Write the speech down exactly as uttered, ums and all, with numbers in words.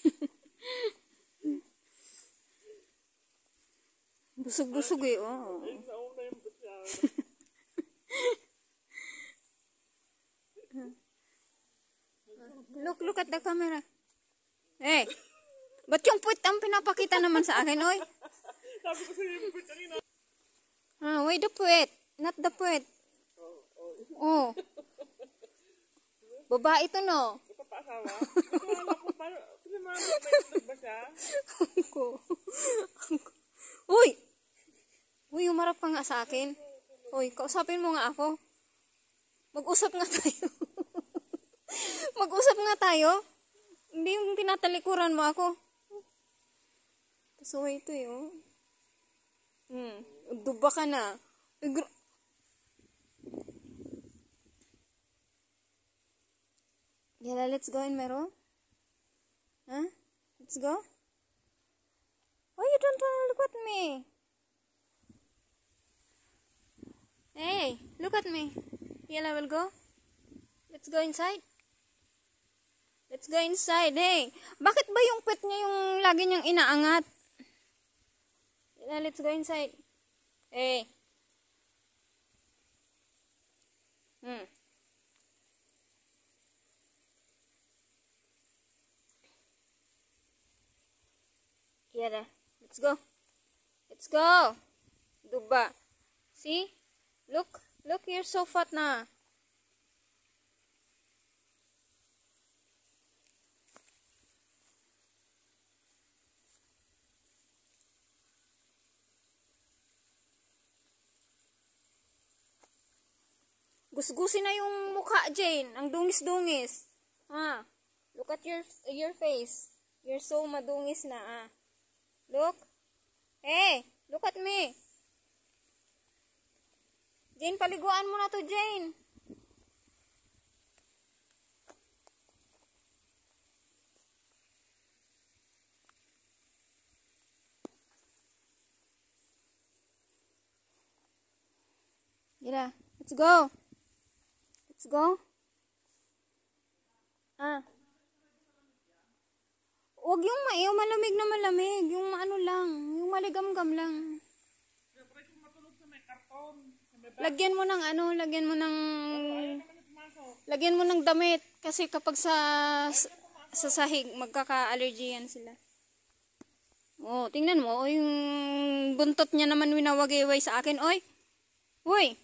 Busog-busog eh, oh. Look, look at the camera. Eh, ba't yung puwit ang pinapakita naman sa akin, oy? Ah, wait, the puwit. Not the puwit. Oh. Babae ito, no? Uy! Uy, umarap ka nga sa akin. Uy, kausapin mo nga ako. Mag-usap nga tayo. Mag-usap nga tayo. Hindi yung tinatalikuran mo ako. So, ito yun. Hmm. Duba ka na. Yeah, let's go in, Mero. Huh? Let's go. Oh, you don't want to look at me. Hey, look at me. Yella will go. Let's go inside. Let's go inside. Hey, bakit ba yung pet niya yung lagi niyang inaangat? Yella, let's go inside. Hey. Hmm. Yella, let's go. Let's go. Duba. See? Look. Look, you're so fat na. Gusgusin na yung mukha, Jane. Ang dungis-dungis. Ah, look at your your face. You're so madungis na, ah. Look. Hey, look at me. Jane, paliguan mo na to, Jane. Yala, let's go. Let's go. Ah. Huwag yung, yung malamig na malamig. Yung ano lang. Yung maligam-gam lang. Lagyan mo ng ano, lagyan mo ng lagyan mo ng damit kasi kapag sa sa sahig magkaka-allergy yan sila. Oh, tingnan mo, oh, yung buntot niya naman winawagay sa akin, oy. Hoy.